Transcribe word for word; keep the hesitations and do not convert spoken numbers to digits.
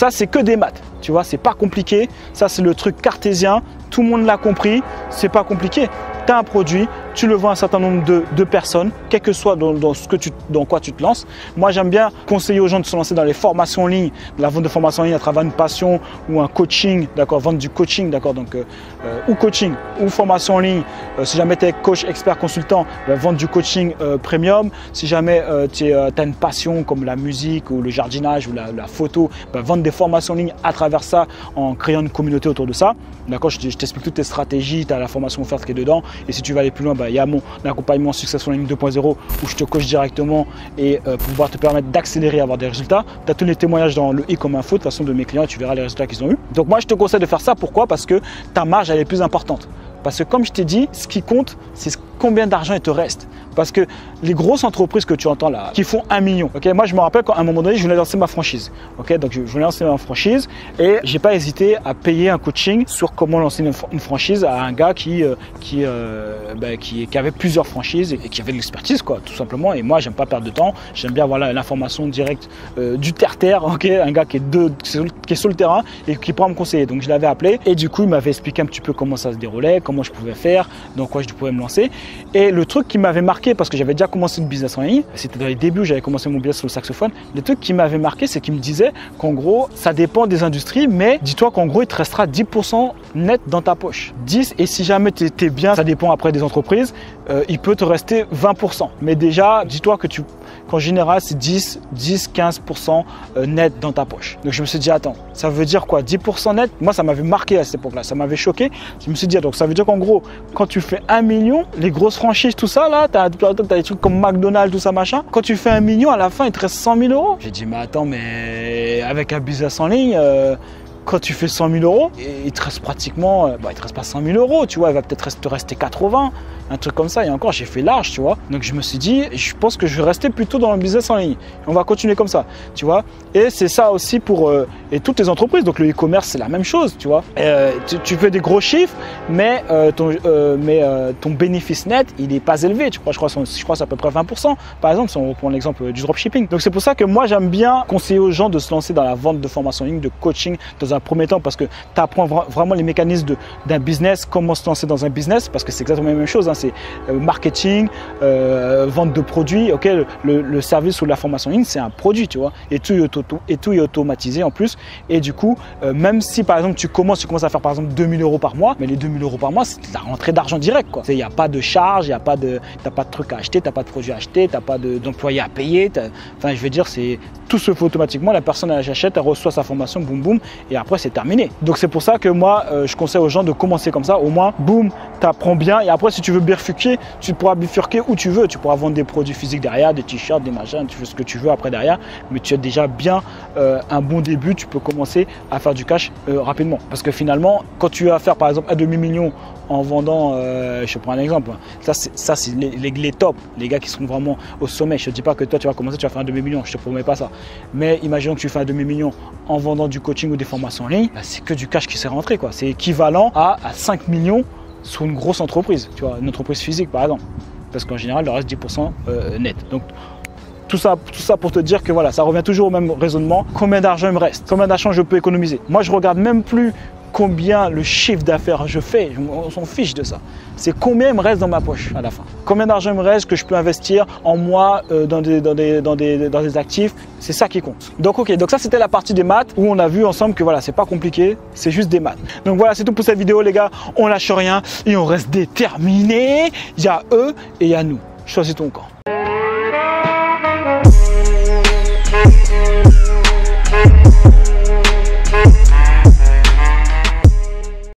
ça, c'est que des maths. Tu vois, c'est pas compliqué. Ça, c'est le truc cartésien. Tout le monde l'a compris. C'est pas compliqué. Tu as un produit, tu le vends à un certain nombre de, de personnes, quel que soit dans, dans, ce que tu, dans quoi tu te lances. Moi, j'aime bien conseiller aux gens de se lancer dans les formations en ligne, la vente de formations en ligne à travers une passion ou un coaching, d'accord, vendre du coaching, d'accord, donc euh, ou coaching ou formation en ligne. Euh, si jamais tu es coach, expert, consultant, ben, vendre du coaching euh, premium. Si jamais euh, tu euh, as une passion comme la musique ou le jardinage ou la, la photo, ben, vendre des formations en ligne à travers ça en créant une communauté autour de ça. D'accord, je t'explique toutes tes stratégies, tu as la formation offerte qui est dedans. Et si tu vas aller plus loin, bah, il y a mon accompagnement Successful Ligne deux point zéro où je te coach directement et euh, pour pouvoir te permettre d'accélérer et avoir des résultats. Tu as tous les témoignages dans le i comme info de toute façon de mes clients et tu verras les résultats qu'ils ont eu. Donc moi, je te conseille de faire ça. Pourquoi? Parce que ta marge, elle est plus importante. Parce que comme je t'ai dit, ce qui compte, c'est combien d'argent il te reste. Parce que les grosses entreprises que tu entends là, qui font un million, okay, moi je me rappelle qu'à un moment donné, je voulais lancer ma franchise. Okay, donc je voulais lancer ma franchise et j'ai pas hésité à payer un coaching sur comment lancer une, une franchise à un gars qui, euh, qui, euh, ben, qui, qui avait plusieurs franchises et, et qui avait de l'expertise, quoi, tout simplement. Et moi, j'aime pas perdre de temps. J'aime bien avoir l'information directe euh, du terre-terre, okay, un gars qui est, de, qui est sur le terrain et qui pourra me conseiller. Donc je l'avais appelé et du coup, il m'avait expliqué un petit peu comment ça se déroulait, comment je pouvais faire, dans quoi je pouvais me lancer. Et le truc qui m'avait marqué, parce que j'avais déjà commencé le business en ligne, c'était dans les débuts où j'avais commencé mon business sur le saxophone, le truc qui m'avait marqué, c'est qu'il me disait qu'en gros, ça dépend des industries, mais dis-toi qu'en gros, il te restera dix pour cent net dans ta poche. dix, et si jamais tu es bien, ça dépend après des entreprises, euh, il peut te rester vingt pour cent. Mais déjà, dis-toi que tu, qu'en général, c'est dix, dix, quinze pour cent net dans ta poche. Donc je me suis dit, attends, ça veut dire quoi? dix pour cent net? Moi, ça m'avait marqué à cette époque-là, ça m'avait choqué. Je me suis dit, donc ça veut dire qu'en gros, quand tu fais un million, les grosses franchises, tout ça, là, tu as, as des trucs comme McDonald's, tout ça, machin. Quand tu fais un million, à la fin, il te reste cent mille euros. J'ai dit, mais attends, mais avec un business en ligne, euh, quand tu fais cent mille euros, il te reste pratiquement, bah, il te reste pas cent mille euros, tu vois, il va peut-être te rester quatre-vingts, un truc comme ça. Et encore, j'ai fait large, tu vois. Donc je me suis dit, je pense que je vais rester plutôt dans le business en ligne. On va continuer comme ça, tu vois. Et c'est ça aussi pour euh, et toutes les entreprises. Donc le e-commerce, c'est la même chose, tu vois. Euh, tu, tu fais des gros chiffres, mais euh, ton, euh, mais euh, ton bénéfice net, il n'est pas élevé. Tu crois, je crois, je crois, c'est à peu près vingt pour cent. Par exemple, si on reprend l'exemple du dropshipping. Donc c'est pour ça que moi, j'aime bien conseiller aux gens de se lancer dans la vente de formation en ligne, de coaching dans un premier temps, parce que tu apprends vraiment les mécanismes d'un business, comment se lancer dans un business, parce que c'est exactement la même chose, hein, c'est euh, marketing, euh, vente de produits, ok, le, le, le service ou la formation en ligne, c'est un produit, tu vois, et tout, est auto, et tout est automatisé en plus, et du coup, euh, même si par exemple tu commences, tu commences à faire par exemple deux mille euros par mois, mais les deux mille euros par mois, c'est la rentrée d'argent direct, quoi. Il n'y a pas de charge, il n'y a pas de, t'as pas de trucs à acheter, tu n'as pas de produits à acheter, tu n'as pas d'employés à payer, enfin je veux dire, c'est tout se fait automatiquement, la personne elle achète, elle reçoit sa formation, boum boum, et après c'est terminé. Donc c'est pour ça que moi euh, je conseille aux gens de commencer comme ça, au moins boum, tu apprends bien, et après si tu veux bifurquer, tu pourras bifurquer où tu veux, tu pourras vendre des produits physiques derrière, des t-shirts, des machins, tu fais ce que tu veux après derrière, mais tu as déjà bien euh, un bon début, tu peux commencer à faire du cash euh, rapidement. Parce que finalement, quand tu as à faire par exemple un demi-million en vendant, euh, je prends un exemple, ça c'est les, les, les tops, les gars qui sont vraiment au sommet. Je ne te dis pas que toi tu vas commencer, tu vas faire un demi-million, je ne te promets pas ça. Mais imaginons que tu fais un demi-million en vendant du coaching ou des formations en ligne, bah, c'est que du cash qui s'est rentré, quoi. C'est équivalent à, à cinq millions sur une grosse entreprise, tu vois, une entreprise physique par exemple. Parce qu'en général, il reste dix pour cent euh, net. Donc, Tout ça, tout ça pour te dire que voilà, ça revient toujours au même raisonnement. Combien d'argent il me reste? Combien d'argent je peux économiser? Moi, je regarde même plus combien le chiffre d'affaires je fais. On s'en fiche de ça. C'est combien il me reste dans ma poche à la fin. Combien d'argent il me reste que je peux investir en moi euh, dans, des, dans, des, dans, des, dans des actifs. C'est ça qui compte. Donc ok, donc ça c'était la partie des maths où on a vu ensemble que voilà, c'est pas compliqué, c'est juste des maths. Donc voilà, c'est tout pour cette vidéo les gars. On lâche rien et on reste déterminé. Il y a eux et il y a nous. Choisis ton camp.